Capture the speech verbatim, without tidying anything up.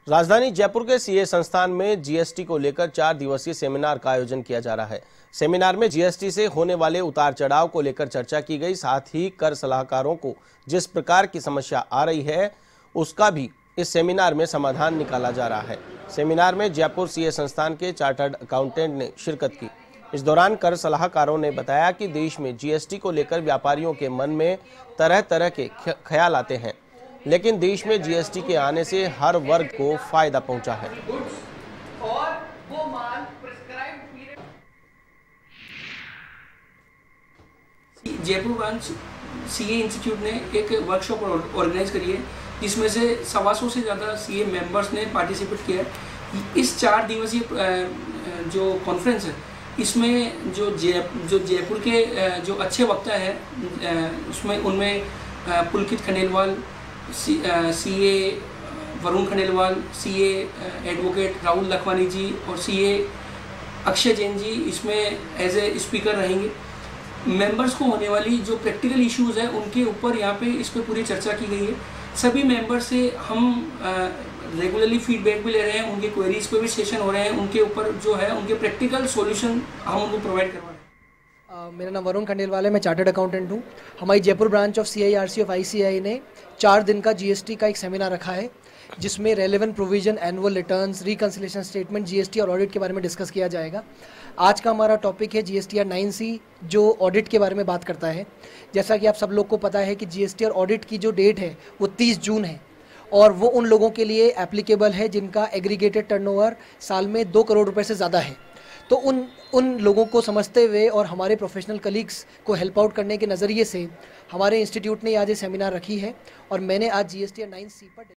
राजधानी जयपुर के सीए संस्थान में जीएसटी को लेकर चार दिवसीय सेमिनार का आयोजन किया जा रहा है। सेमिनार में जीएसटी से होने वाले उतार चढ़ाव को लेकर चर्चा की गई। साथ ही कर सलाहकारों को जिस प्रकार की समस्या आ रही है उसका भी इस सेमिनार में समाधान निकाला जा रहा है। सेमिनार में जयपुर सीए संस्थान के चार्टर्ड अकाउंटेंट ने शिरकत की। इस दौरान कर सलाहकारों ने बताया कि देश में जीएसटी को लेकर व्यापारियों के मन में तरह तरह के ख्याल आते हैं, लेकिन देश में जीएसटी के आने से हर वर्ग को फायदा पहुंचा है। जयपुर ब्रांच सीए इंस्टीट्यूट ने एक वर्कशॉप ऑर्गेनाइज करी है, जिसमें से सवा सौ से ज़्यादा सीए मेंबर्स ने पार्टिसिपेट किया है। इस चार दिवसीय जो कॉन्फ्रेंस है, इसमें जो जय जो जयपुर के जो अच्छे वक्ता हैं, उसमें उनमें Pulkit Khandelwal, CA Varun Khandelwal, CA advocate Rahul Lakhwani ji और सीए अक्षय जैन जी इसमें एज ए स्पीकर रहेंगे। मेंबर्स को होने वाली जो प्रैक्टिकल इश्यूज है उनके ऊपर यहाँ पे इस पर पूरी चर्चा की गई है। सभी मेंबर्स से हम रेगुलरली फीडबैक भी ले रहे हैं, उनके क्वेरीज पे भी सेशन हो रहे हैं, उनके ऊपर जो है उनके प्रैक्टिकल सॉल्यूशन हम उनको प्रोवाइड करवा रहे हैं। Uh, मेरा नाम वरुण खंडेलवाल है, मैं चार्टर्ड अकाउंटेंट हूँ। हमारी Jaipur branch of CIRC of ICI ने चार दिन का जीएसटी का एक सेमिनार रखा है, जिसमें relevant provision, annual returns, reconciliation statement, GST और ऑडिट के बारे में डिस्कस किया जाएगा। आज का हमारा टॉपिक है जीएसटी नाइन सी, जो ऑडिट के बारे में बात करता है। जैसा कि आप सब लोग को पता है कि जीएसटी और ऑडिट की जो डेट है वो तीस जून है, और वो उन लोगों के लिए एप्लीकेबल है जिनका एग्रीगेटेड टर्नओवर साल में दो करोड़ रुपए से ज़्यादा है। तो उन उन लोगों को समझते हुए और हमारे प्रोफेशनल कलीग्स को हेल्प आउट करने के नज़रिए से हमारे इंस्टीट्यूट ने आज ये सेमिनार रखी है, और मैंने आज जीएसटी नाइन सी पर